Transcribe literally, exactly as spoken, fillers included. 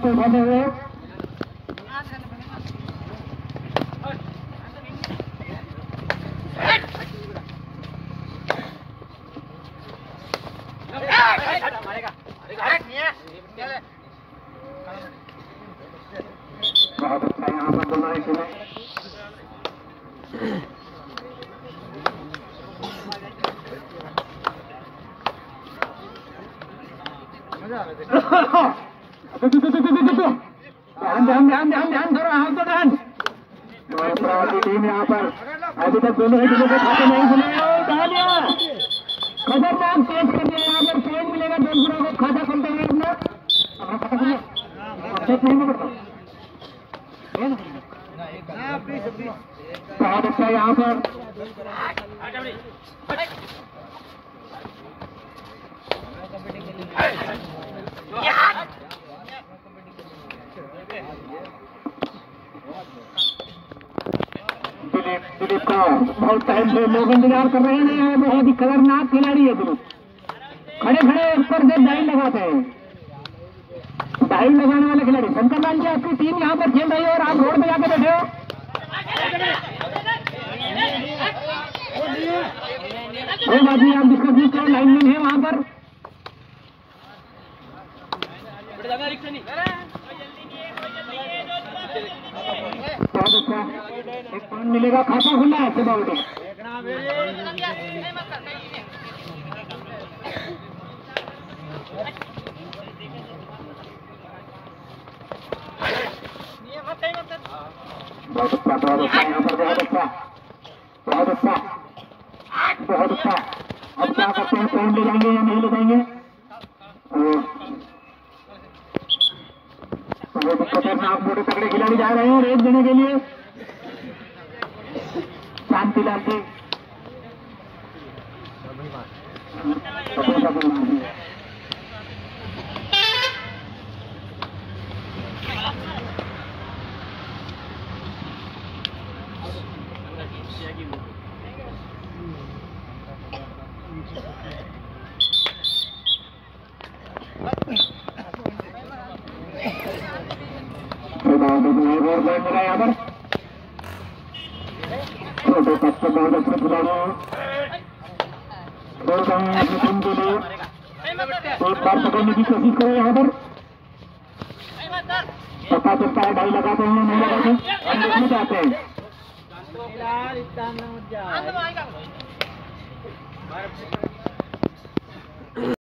को उठाते हुए बहुत अच्छा यहाँ पर दोनों ही खेले। ध्यान ध्यान ध्यान ध्यान ध्यान करो, हाथ को ध्यान। हमारी टीम यहाँ पर अभी तक दोनों ही टीमों के खाते नहीं खुले। खतरनाक तेज कर दिया यहाँ पर, तेज मिलेगा जोधपुर को खाता खोलते हुए अपना अपना खाता खोलिए। नहीं पड़ता बहुत अच्छा यहाँ पर दिलीप दिलीप का बहुत टाइम से लोग इंतजार कर रहे हैं। बहुत ही खतरनाक खिलाड़ी है दिलीप, खड़े खड़े ऊपर से डाई लगाते हैं, डाई लगाने वाले खिलाड़ी। शंकर लाल जी, आपकी टीम यहाँ पर खेल रही है और आप रोड पे जाके बैठे हो। कोई बात नहीं, आप डिस्कस नहीं करो, लाइनमैन है वहां पर। बहुत अच्छा, एक पॉइंट मिलेगा, खाता खुला है सुबह उठे। बहुत अच्छा, बहुत अच्छा यहाँ पर, बहुत अच्छा बहुत अच्छा बहुत अच्छा। अब क्या करते हैं, पॉइंट ले जाएंगे या नहीं ले जाएंगे? बहुत खतरनाक मोटे तगड़े खिलाड़ी जा रहे हैं रेस देने के लिए। शांतिलाल जी मिला यहाँ पर। छोटे बच्चे बहुत अच्छे खिलाड़ी हैं, दौड़ रहे हैं अपनी टीम के लिए। एक बार पकड़ने की कोशिश करो यहाँ पर, पता चलता है ढाई लगाते हैं नहीं लगाते, हम देखना चाहते हैं।